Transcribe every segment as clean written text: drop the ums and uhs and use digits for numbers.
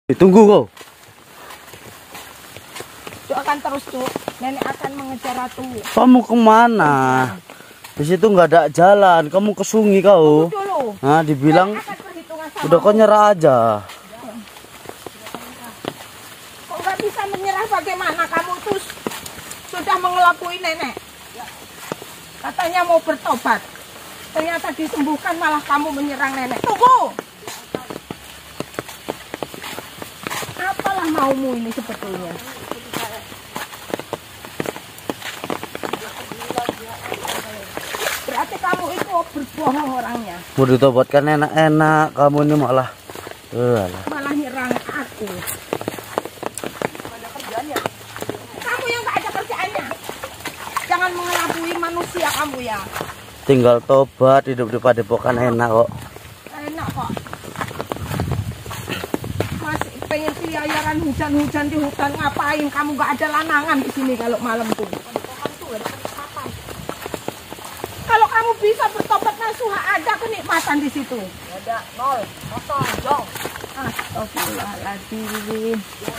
Tunggu kau. Cuk akan terus Cuk. Nenek akan mengejar Ratu. Kamu kemana? Di situ nggak ada jalan. Kamu ke sungai kau. Dulu. Nah, dibilang Nenek akan perhitungan sama udah kau nyerah aja. Kok nggak bisa menyerah bagaimana? Kamu tuh sudah mengelabui nenek. Katanya mau bertobat. Ternyata disembuhkan malah kamu menyerang nenek. Tunggu. Apalah maumu ini sebetulnya? Berarti kamu itu berbohong orangnya. Mau ditobatkan enak-enak. Kamu ini malah Malah nyerang aku. Ada kerjaannya. Kamu yang gak ada kerjaannya. Jangan mengelabui manusia kamu ya. tinggal tobat, hidup di padepokan enak kok. Enak kok. Masih pengen keliaran hujan-hujan di hutan, ngapain? Kamu gak ada lanangan di sini kalau malam tuh. Kalau kamu bisa bertobat nasuha, ada kenikmatan di situ. Ada, nol, kosong, jong. Astagfirullahaladzim.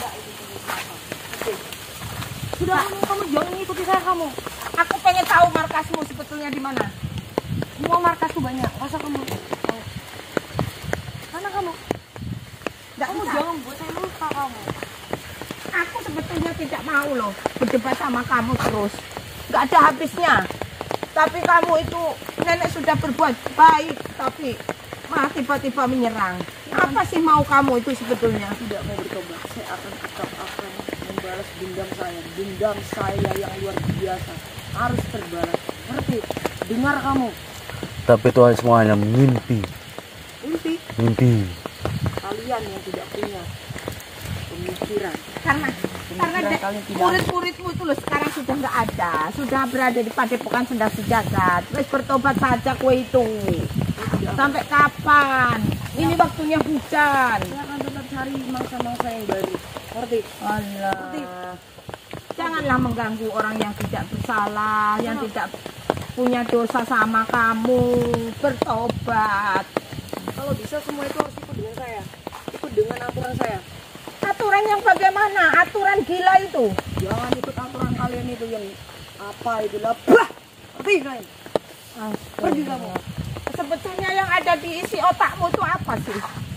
Sudah kamu jangan ikuti saya kamu. Aku pengen tahu markasmu sebetulnya di mana. Semua markasku banyak. Masa kamu tahu? Mana kamu? Nggak kamu jangan buat saya lupa kamu. Aku sebetulnya tidak mau loh berdebat sama kamu terus. Nggak ada habisnya. Tapi kamu itu nenek sudah berbuat baik, tapi malah tiba-tiba menyerang. Apa sih mau kamu itu sebetulnya? Tidak mau bertobat, saya akan tetap akan membalas dendam saya yang luar biasa harus terbalas. Ngerti? Dengar kamu. Tapi Tuhan semuanya mimpi. Mimpi. Kalian yang tidak punya pemikiran. Karena murid-muridmu itu loh sekarang sudah nggak ada, sudah berada di padepokan Sendang Sejagat. Wes bertobat saja kue itu. Sampai kapan? Ini waktunya hujan. Saya akan tetap cari mangsa-mangsa yang baru. Ngerti? Allah. Janganlah mengganggu orang yang tidak bersalah, yang tidak punya dosa sama kamu. Bertobat. Kalau bisa semua itu harus ikut dengan saya. Ikut dengan aturan saya. Aturan yang bagaimana? Aturan gila itu. Jangan ikut aturan kalian itu yang apa itu lah. Bah! Pergi kalian. Pergi kamu. Sebetulnya yang ada di isi otakmu itu apa sih?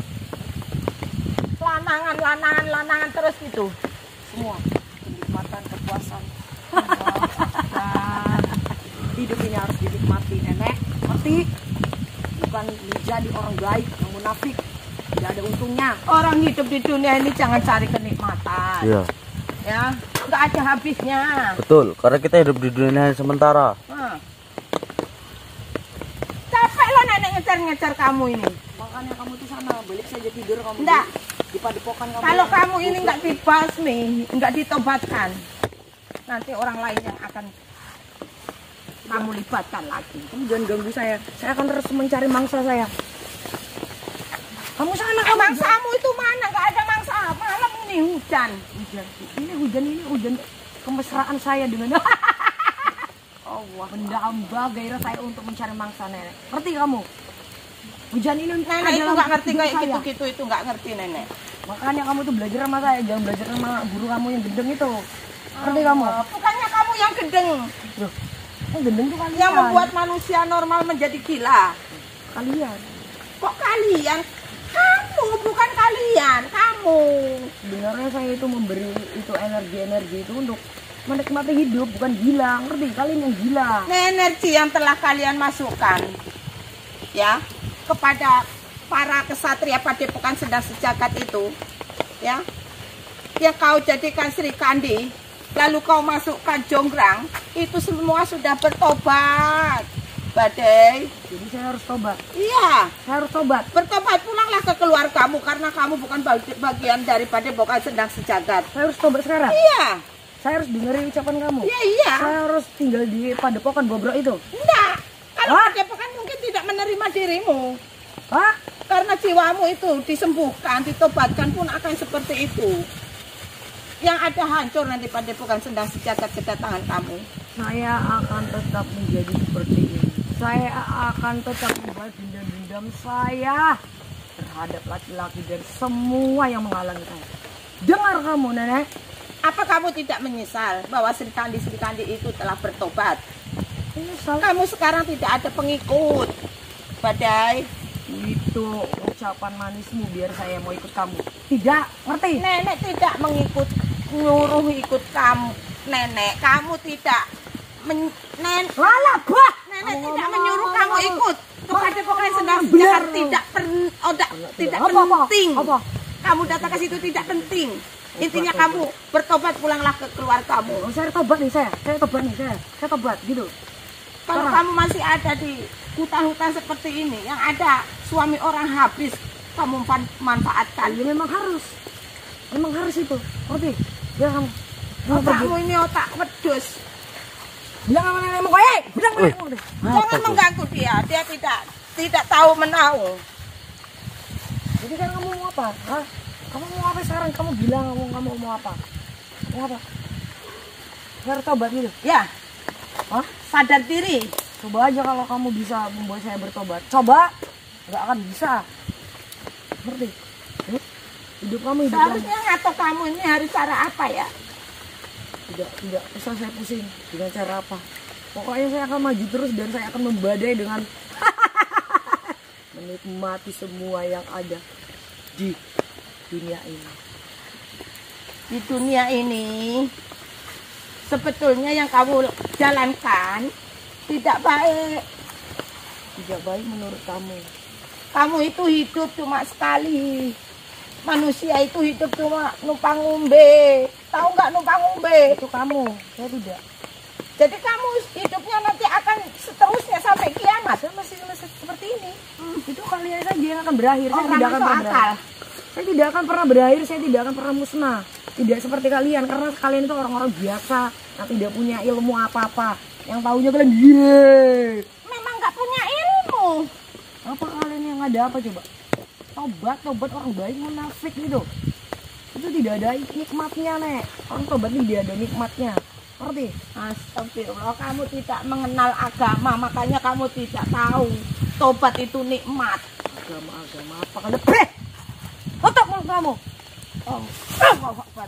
Lanangan terus gitu. Semua kenikmatan, kepuasan. Hidup ini harus dinikmati, nenek. Ngerti? Bukan menjadi orang baik yang munafik. Tidak ada untungnya. Orang hidup di dunia ini jangan cari kenikmatan. Iya. Ya, nggak ada habisnya. Betul, karena kita hidup di dunia yang sementara. Capek loh nenek ngejar-ngejar kamu ini. Makanya kamu tuh sana, balik saja tidur kamu. Enggak. Di padepokan kamu. Kalau kamu ini nggak dibasmi, nggak ditobatkan, nanti orang lain yang akan kamu libatkan lagi. Kamu jangan ganggu saya. Saya akan terus mencari mangsa saya. Kamu sana, kamu. Mangsamu itu mana? Nggak ada mangsa. Malam ini hujan. Ini hujan kemesraan saya dengan Allah. Benda amba gairah saya untuk mencari mangsa nenek. Ngerti kamu? Hujan ini Nenek itu nggak ngerti kayak gitu-gitu itu nggak ngerti nenek. Makanya kamu tuh belajar sama saya, jangan belajar sama guru kamu yang gendeng itu. Ngerti kamu? Bukannya kamu yang gendeng. Loh, yang gendeng tuh kalian. Yang membuat manusia normal menjadi gila. Kalian. Kok kalian? Kamu, bukan kalian. Kamu. Sebenarnya saya itu memberi itu energi itu untuk menikmati hidup, bukan gila. Ngerti? Kalian yang gila. Energi yang telah kalian masukkan, ya, kepada para kesatria padepokan Sendang Sejagat itu, ya, yang kau jadikan Sri Kandi, lalu kau masukkan Jonggrang, itu semua sudah bertobat, Badai. Jadi saya harus tobat. Iya, Saya harus tobat. bertobat pulanglah ke keluargamu karena kamu bukan bagian dari padepokan Sendang Sejagat. Saya harus tobat sekarang. Iya, Saya harus dengerin ucapan kamu. iya. Saya harus tinggal di padepokan bobrok itu. Enggak, kalau Hah? padepokan mungkin tidak menerima dirimu. Hah? Karena jiwamu itu disembuhkan, ditobatkan pun akan seperti itu. Yang ada hancur nanti padepokan Sendang Sejagat kedatangan kamu. Saya akan tetap menjadi seperti ini. Saya akan tetap membalas dendam-dendam saya. terhadap laki-laki dan semua yang menghalangi saya. Dengar kamu, Nenek. Apa kamu tidak menyesal bahwa Sri Kandi itu telah bertobat? Menyesal. Kamu sekarang tidak ada pengikut. Badai. Itu ucapan manismu biar saya mau ikut kamu. Tidak, ngerti? Nenek tidak nyuruh ikut kamu. Nenek, kamu tidak Nenek tidak menyuruh kamu ikut kepada pokoknya sedang tidak penting. Apa? Kamu datang ke situ tidak penting. Intinya kamu bertobat, pulanglah ke keluargamu. Oh, saya tobat nih saya tobat gitu. Kalau kamu masih ada di hutan-hutan seperti ini, yang ada suami orang habis, kamu manfaatkan. Ya memang harus itu, ngerti? Ya kamu. Otakmu ini otak wedus. Bilang sama nenek kowe, bilang sama nenek kowe. Jangan mengganggu dia tidak tahu menahu. Jadi kan kamu mau apa? Hah? Kamu mau apa sekarang? Kamu bilang kamu mau apa? Mau apa? Biar tobat gitu? Ya. Hah? Sadar diri. Coba aja kalau kamu bisa membuat saya bertobat. Coba. Nggak akan bisa. Ngerti? Hidup kamu hidup Seharusnya ngatur kamu ini harus cara apa ya? Tidak usah saya pusing dengan cara apa. Pokoknya saya akan maju terus dan saya akan membadai dengan menikmati semua yang ada di dunia ini. Di dunia ini sebetulnya yang kamu jalankan tidak baik. Tidak baik menurut kamu. Kamu itu hidup cuma sekali. Manusia itu hidup cuma numpang ngombe. Tahu nggak numpang ngombe? Itu kamu, saya tidak. Jadi kamu hidupnya nanti akan seterusnya sampai kiamat. Saya masih seperti ini. Itu kalian saja yang akan berakhir. Saya Orang tidak akan pernah akal. berakhir. Saya tidak akan pernah berakhir. Saya tidak akan pernah musnah. Tidak seperti kalian, karena kalian itu orang-orang biasa yang tidak punya ilmu apa-apa. Yang tahunya kalian Memang nggak punya ilmu. apa kalian yang ada apa coba? Tobat orang baik munafik gitu. Itu tidak ada nikmatnya, Nek. Orang tobat ini tidak ada nikmatnya. Ngerti? Astagfirullah, kamu tidak mengenal agama, makanya kamu tidak tahu tobat itu nikmat. Agama apa kalian? Tutup mulut kamu. Allahu Akbar.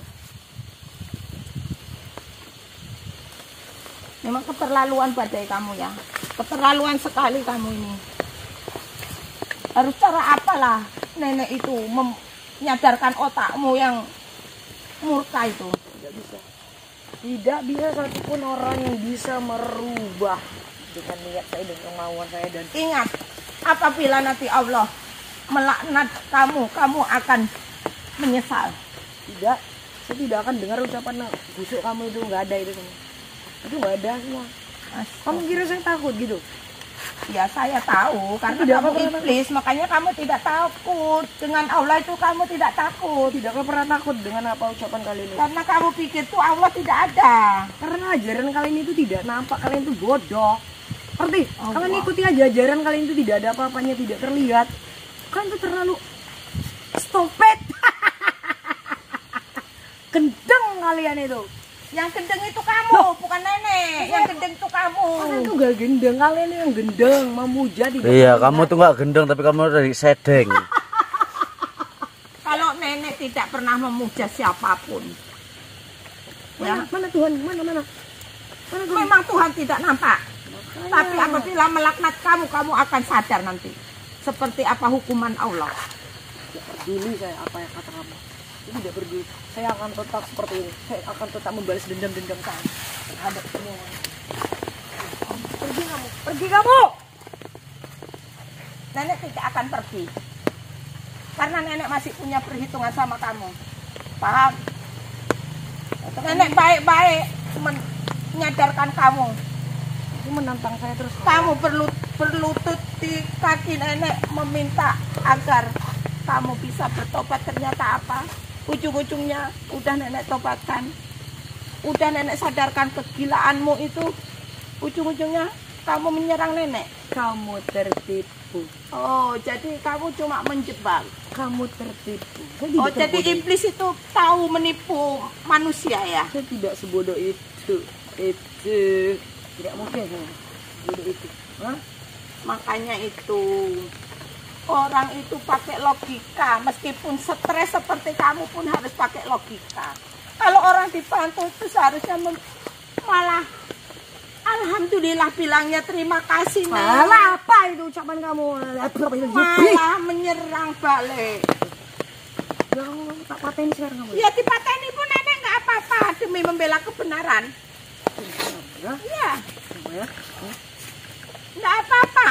Memang keterlaluan badai kamu ya. Keterlaluan sekali kamu ini. Harus cara apalah nenek itu menyadarkan otakmu yang murka itu. Tidak bisa satupun orang yang bisa merubah dengan niat saya dan kemauan saya dan Ingat, apabila nanti Allah melaknat kamu akan menyesal. tidak, saya tidak akan dengar ucapan busuk kamu itu, nggak ada itu semua. Itu nggak ada semua. Kamu kira saya takut gitu? Ya saya tahu, karena Tidak kamu pernah iblis, makanya kamu tidak takut. Dengan Allah itu kamu tidak takut. Tidak akan pernah takut dengan apa ucapan kalian itu. Karena kamu pikir tuh Allah tidak ada. Karena ajaran kalian itu tidak nampak, kalian itu bodoh. Ngerti? Allah. Kalian ikuti aja ajaran kalian itu tidak ada apa-apanya, tidak terlihat. Kalian itu terlalu stupid. Gendeng kalian itu. Yang gendeng itu kamu, bukan nenek. Yang gendeng itu kamu. Kalian tuh gak gendeng, kalian yang gendeng, memuja tidak. Iya, kamu tuh nggak gendeng tapi kamu dari sedeng. Kalau nenek tidak pernah memuja siapapun. Ya, Mana Tuhan? Mana Tuhan? memang Tuhan tidak nampak. Tapi apabila melaknat kamu akan sadar nanti. Seperti apa hukuman Allah. Tidak peduli saya apa yang kata kamu. Itu tidak peduli. Saya akan tetap seperti ini. Saya akan tetap membalas dendam-dendam saya terhadap semua. Pergi kamu. Nenek tidak akan pergi. Karena nenek masih punya perhitungan sama kamu. Paham? Nenek baik-baik menyadarkan kamu. Itu menantang saya terus. Kamu berlutut di kaki nenek meminta agar kamu bisa bertobat. Ternyata apa? Ujung-ujungnya udah nenek tobatkan. Udah nenek sadarkan kegilaanmu itu. Ujung-ujungnya kamu menyerang nenek. Kamu tertipu. Oh, jadi kamu cuma menjebak. Kamu tertipu. Saya Oh, tidak jadi sebodoh iblis itu tahu menipu manusia ya? Saya tidak sebodoh itu. Itu tidak mungkin saya sebodoh itu. Hah? Makanya itu Orang itu pakai logika, meskipun stres seperti kamu pun harus pakai logika. Kalau orang dibantu itu seharusnya malah alhamdulillah bilangnya terima kasih. Malah apa itu ucapan kamu? Malah menyerang balik. Jangan tak paten sekarang kamu. Ya dipateni pun nenek nggak apa-apa demi membela kebenaran. Iya. Nggak apa-apa.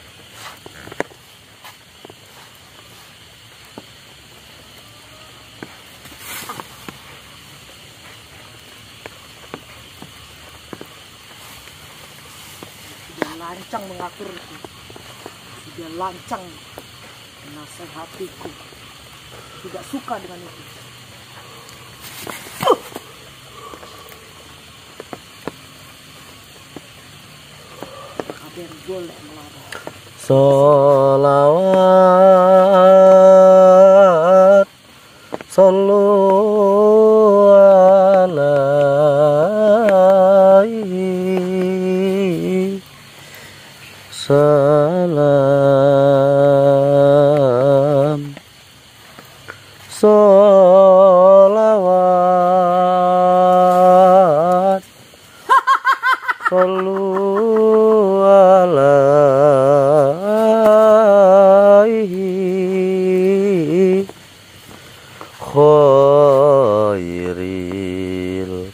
Lancang mengaturku, sudah lancang menasehatiku, tidak suka dengan itu. Kabar boleh melarang. Sholawat sallu alaihi salam sholawat sallu alaihi khairil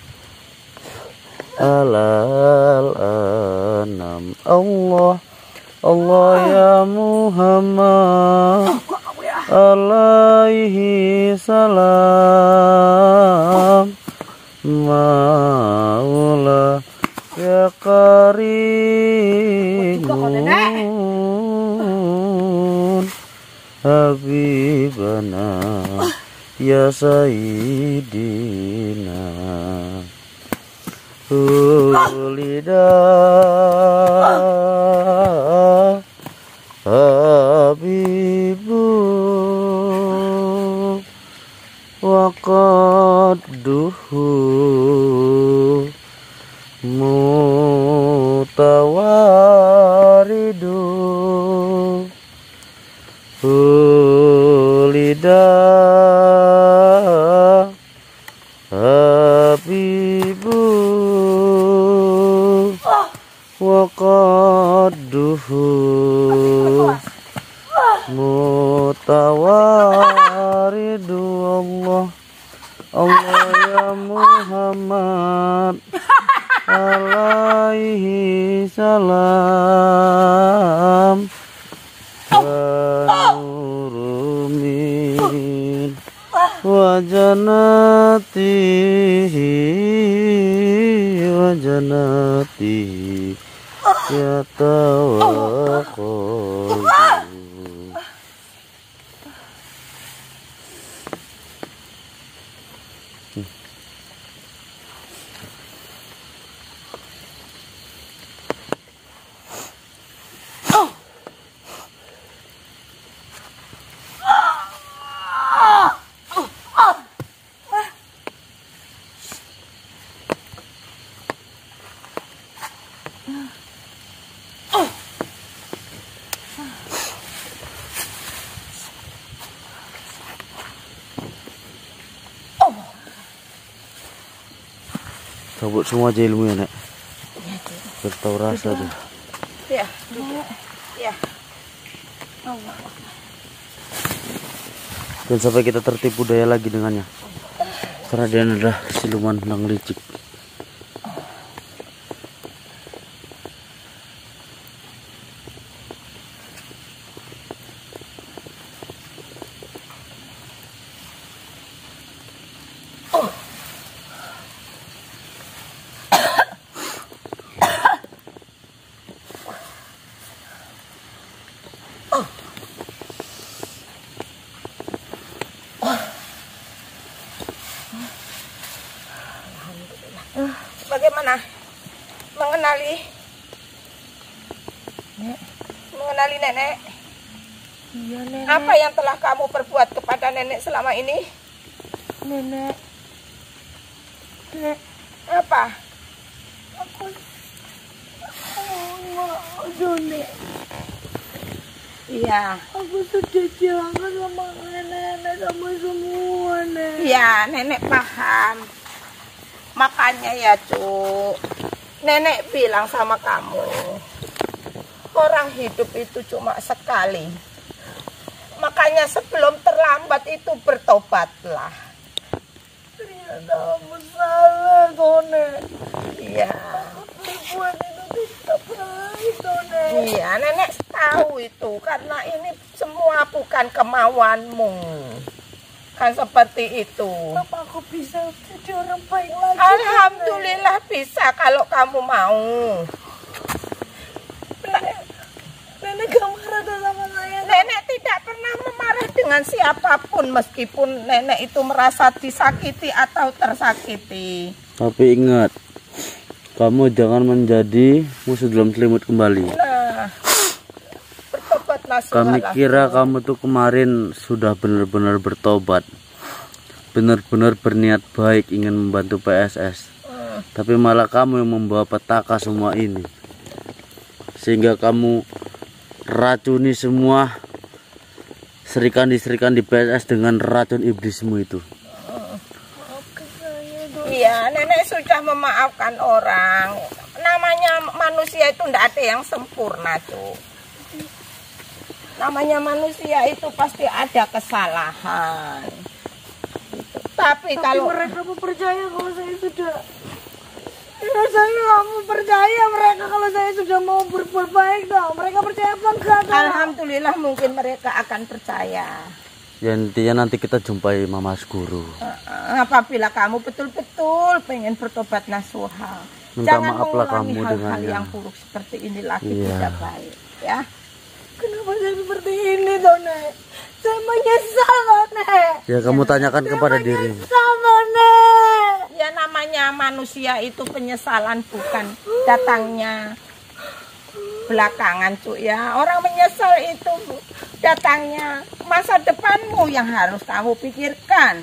alal anam Allah Allah ya Muhammad alaihi salam maula ya karimun habibana ya sayyidina ulida habibu wa qadduhu mutawaridu ulida habibu wa qadduhu mutawaridu Allah Allah ya Muhammad alaihi salam wa nurumin wa janatihi ya tawakkul. Cabut semua aja ilmu ya, Nek. Biar tahu rasa tuh. Ya, ya. Dan sampai kita tertipu daya lagi dengannya. Karena dia adalah siluman yang licik. Bagaimana mengenali nenek? Iya, Nenek. Apa yang telah kamu perbuat kepada nenek selama ini? Nenek. Nenek. Apa? Nenek. Iya. Aku sudah jangan sama nenek sama semua, Nek. Iya, nenek paham. Makanya ya, Cuk. Nenek bilang sama kamu. Orang hidup itu cuma sekali. Makanya sebelum terlambat itu bertobatlah. Ternyata aku salah, Nek. Iya. Perempuan itu tidak baik, Nek. Iya, nenek tahu itu. Karena ini semua bukan kemauanmu. Kan seperti itu. Kenapa aku bisa jadi orang baik lagi? Alhamdulillah bisa kalau kamu mau. Nenek gak marah sama saya. Nenek tidak pernah memarah dengan siapapun meskipun nenek itu merasa disakiti atau tersakiti. Tapi ingat, kamu jangan menjadi musuh dalam selimut kembali. Nah, bertobatlah Kami sudah. kira kamu tuh kemarin sudah benar-benar bertobat, benar-benar berniat baik ingin membantu PSS. Tapi malah kamu yang membawa petaka semua ini, sehingga kamu racuni semua serikandi-serikandi PSS dengan racun iblismu itu. Iya, nenek sudah memaafkan orang. Namanya manusia itu tidak ada yang sempurna, Cuk. Namanya manusia itu pasti ada kesalahan. Gitu. Tapi kalau mereka mau percaya kalau saya sudah... Ya, saya nggak mau percaya mereka kalau saya sudah mau berbuat baik dong. Mereka percaya apa enggak? alhamdulillah mungkin mereka akan percaya. Ya intinya nanti kita jumpai Mama Guru. Apabila kamu betul-betul pengen bertobat nasuha, Minta jangan maaflah mengulangi kamu hal-hal dengannya. yang buruk seperti ini lagi. Iya. Tidak baik, ya. Kenapa saya seperti ini, Nek? Saya menyesal, Nek. Ya kamu tanyakan kepada dirimu. Sama, Nek. Ya namanya manusia itu penyesalan bukan datangnya belakangan, Cuk, ya. Orang menyesal itu datangnya masa depanmu yang harus kamu pikirkan.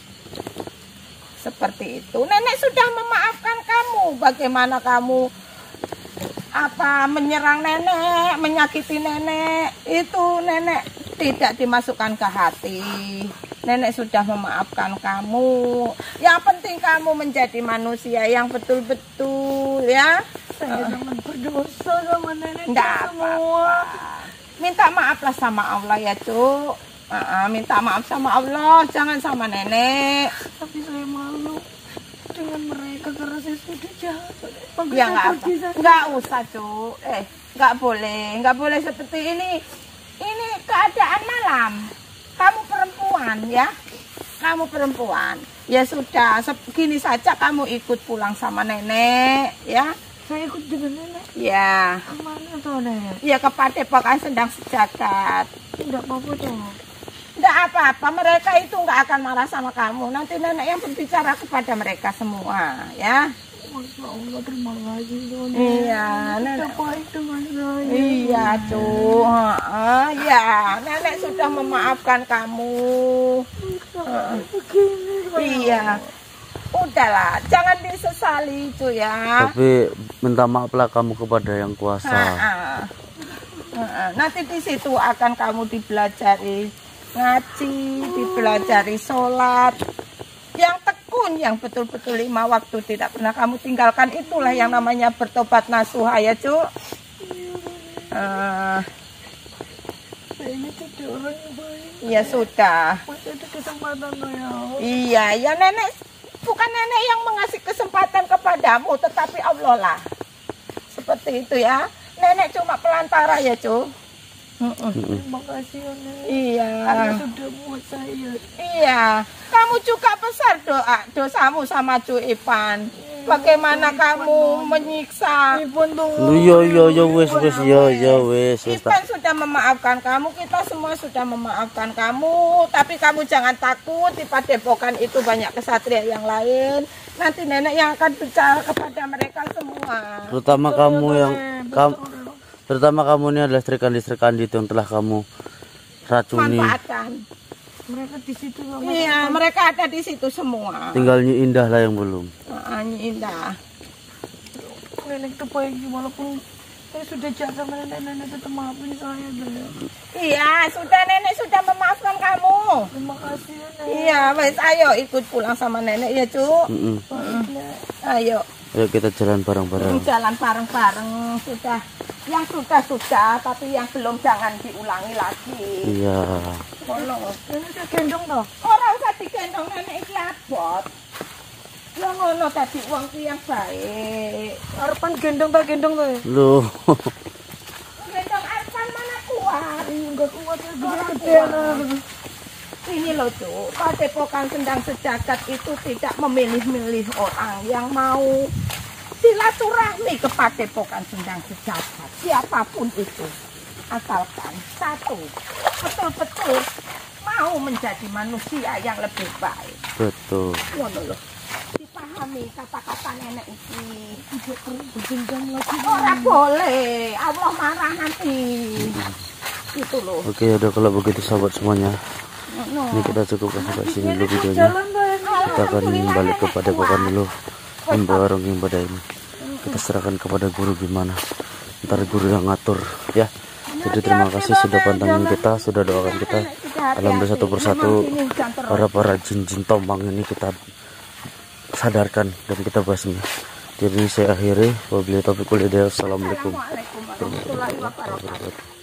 Seperti itu. Nenek sudah memaafkan kamu. Bagaimana kamu menyerang nenek, menyakiti nenek, itu nenek tidak dimasukkan ke hati. Nenek sudah memaafkan kamu. Yang penting kamu menjadi manusia yang betul-betul, ya. Saya jangan berdosa sama nenek Nggak semua. apa-apa. Minta maaflah sama Allah ya, Cuk. Minta maaf sama Allah, jangan sama nenek. Tapi saya malu dengan mereka karena saya sudah jahat. Ya nggak usah, Cuk. Nggak boleh seperti ini. Ini keadaan malam. Kamu perempuan, ya. Kamu perempuan. Ya sudah, segini saja kamu ikut pulang sama nenek, ya. Saya ikut dengan nenek. Ya. Kemana tuh, Nek? Ya ke Padepokan Sendang Sejagat. Tidak apa-apa dong. Tidak apa-apa, mereka itu nggak akan marah sama kamu. Nanti nenek yang berbicara kepada mereka semua, ya. Masya Allah, terima kasih, Nek. Iya, Nenek baik dengan saya. Iya, Cuk. Ya, nenek sudah memaafkan kamu. Begini, Iya. Udahlah, jangan disesali, Cuk, ya. Tapi minta maaflah kamu kepada yang kuasa. Nanti di situ akan kamu dipelajari ngaji, dipelajari sholat, yang tekun, yang betul-betul 5 waktu tidak pernah kamu tinggalkan. Itulah yang namanya bertobat nasuha, ya, Cuk. Saya ini jadi orang yang baik. Ya sudah. Masih ada kesempatan, ya. Iya, ya nenek, bukan nenek yang mengasih kesempatan kepadamu, tetapi Allah lah. Seperti itu, ya. Nenek cuma pelantara, ya, Cuk. Terima kasih, Nek. Iya. Anda sudah buat saya. Iya, kamu juga besar dosamu sama Cuk Ipan. Bagaimana kamu menyiksa? Ipan tuh. Yo wes wes. Ipan sudah memaafkan kamu, kita semua sudah memaafkan kamu. Tapi kamu jangan takut, di Padepokan itu banyak kesatria yang lain. Nanti nenek yang akan bicara kepada mereka semua. Terutama kamu ini adalah serikandi itu yang telah kamu racuni. Manfaatkan. Mereka di situ. Iya, mereka ada di situ semua. Tinggal Nyi Indah lah yang belum. Nyi Indah. Nenek itu baik walaupun Saya sudah jahat sama nenek-nenek, tetap maafin saya, Bel. Iya, sudah nenek sudah memaafkan kamu. Terima kasih ya, Nek. Iya, wes ayo ikut pulang sama nenek ya, Cuk. Ayo. Ayo kita jalan bareng-bareng. Jalan bareng-bareng sudah. Yang sudah, tapi yang belum jangan diulangi lagi. Iya. Ngono. Ini saya gendong toh. Ora usah digendong nenek iki abot. Ya ngono tadi wong ki yang baik. Harapan gendong tak gendong tuh. Loh. Gendong Arfan mana kuat? Enggak kuat ya, Ora gede kuat. Ini loh Cuk, Padepokan Sendang Sejagat itu tidak memilih-milih orang yang mau silaturahmi ke Padepokan Sendang Sejagat. Siapapun itu. Asalkan satu, betul-betul mau menjadi manusia yang lebih baik. Betul. Ngono loh. Dipahami kata-kata nenek ini. Berjenjang lagi. Ora boleh, Allah marah nanti. Itu loh. Oke, udah kalau begitu sahabat semuanya. No. Ini kita cukupkan sampai sini dulu videonya. Kita akan balik kepada padepokan dulu. Memborong ibadah ini. Kita serahkan kepada guru gimana. Ntar guru yang ngatur ya. Jadi terima kasih sudah pantengin kita, sudah doakan kita. Alhamdulillah satu persatu para jin-jin tombang ini kita sadarkan dan kita basmi. Jadi saya akhiri. Wabillahi taufiq wal hidayah. Assalamualaikum warahmatullahi wabarakatuh.